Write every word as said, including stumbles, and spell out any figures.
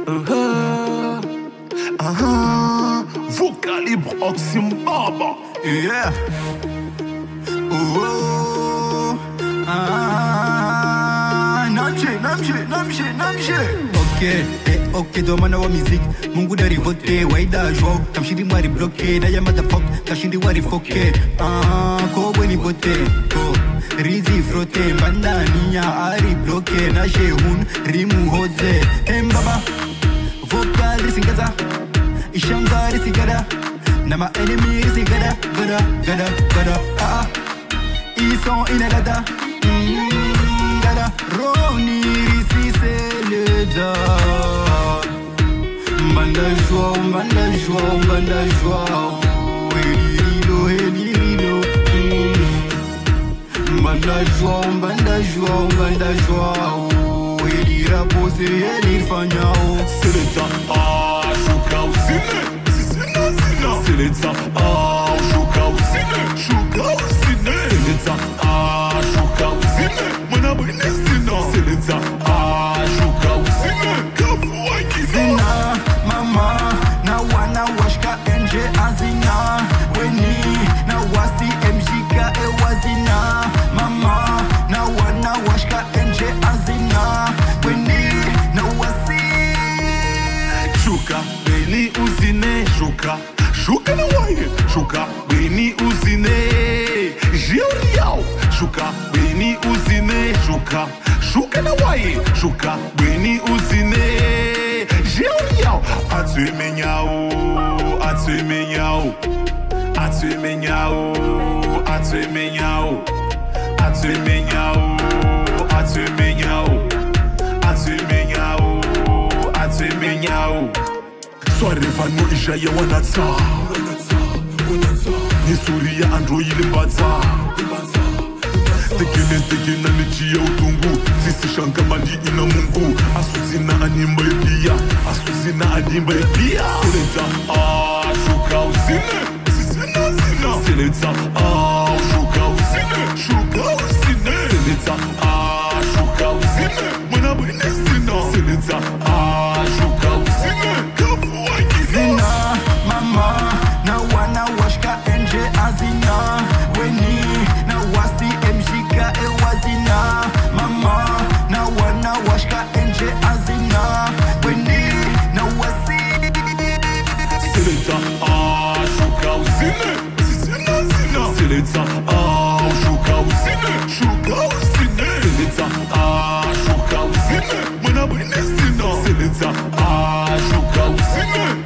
Uh-huh. Uh-huh. Vocalibre Oxymbaba. Yeah. Oh. Ah. Namje, namje, namje, namje. Ok, eh, ok, domana wa music. Mungu dari vote, waida joao. Kamshindi mwari bloke, na ya motherfuck. Kashindi wari foke. Ah, ko weni bote. Ko. Rizi frote, banda niya ari bloke. Na shehun, rimu hoze. Mbaba. Vocal risingaza. Ishanga risigada. Na ma enemy risigada. Gada, gada, gada. Ah, ils sont inadada. Mm, gada. Roni risi seleda. Mbanda joao, mbanda joao, mbanda joao. Helirilo, helirilo. Mbanda joao, mbanda joao, mbanda joao. Helira pose, helir fanyao. Seleta, ah, shuka usine. Sisina, sina. Seleta, ah, shuka usine. Shuka usine. Seleta, ah, shuka usine. Mana bine sina. Seleta, ah, shuka usine. Kafu wakina. Zina, mama, na wana washka enje azina. Weni, na wasi M J K e wazina. Mama, na wana washka enje azina. Weni, na wasi. Shuka, beni usine. Shuka, shuka na waye. Shuka, beni usine. Jioriao. Shuka, beni usine. Shuka, shuka na waye. Shuka, beni usine. Jioriao. Atue menyao, atue menyao. Atue menyao, atue menyao. Atue menyao, atue menyao. Atue menyao, atue menyao. Soare vano ishaya wanatsa. Nisuri ya android mbaza. Tekene tekene nichia utungu. Sisi shanka mali ina mungu. Asuzina animba ipia. Asuzina animba ipia. Seleta, ah, shuka usine. Sisina zina. Seleta, ah, shuka usine. Shuka usine. Seleta, ah, shuka usine. Mana bine sina. Seleta, ah, shuka usine. Kafu wakina. Zina, mama, na wana washka enje azina. Weni, na wasi M J K e wazina. Mama, na wana washka enje azina. Weni, na wasi. Seleta, ah, shuka usine. Sisina zina. Seleta, ah, shuka usine. Shuka usine. Seleta, ah, shuka usine. Mana bine sina. Seleta, ah, shuka usine.